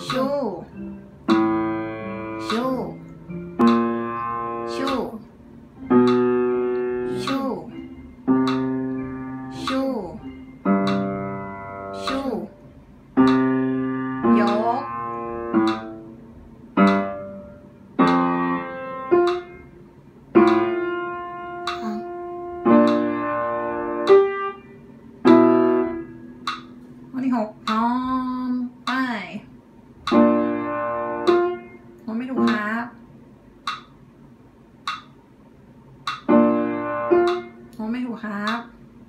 ชูชูชูชูชูชูยกข้อที่6พร้อมไปผมไม่ถูกครับผมไม่ถูกครับ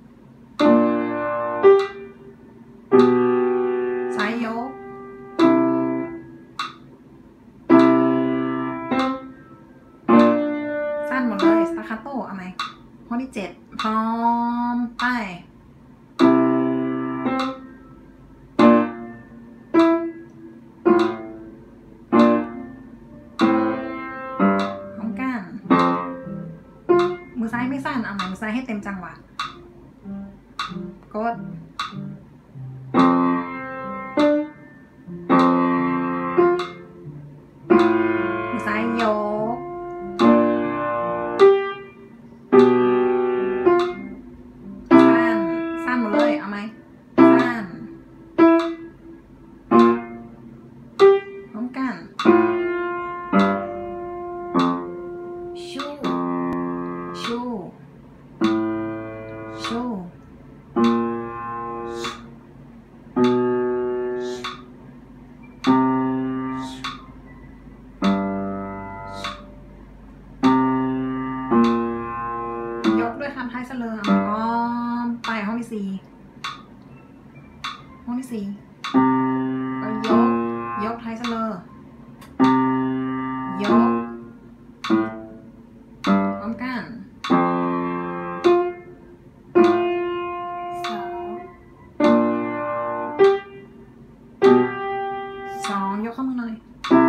ซ้ายยกสั้นหมดเลยสตาคาโต้เอาไหมข้อที่7พร้อมไปมือซ้ายไม่สั้นเอาใหม่มือซ้ายให้เต็มจังหวะกดมือซ้ายยกสั้นหมดเลยเอาไหมสั้นพร้อมกันชูชูชูยกด้วยคำท้ายเสลอพร้อมไปห้องที่4ห้องที่4ก็ยกท้ายเสลอยกพร้อมกัน2ยกข้อมือหน่อย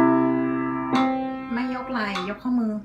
ไม่ยกไหล่ยกข้อมือ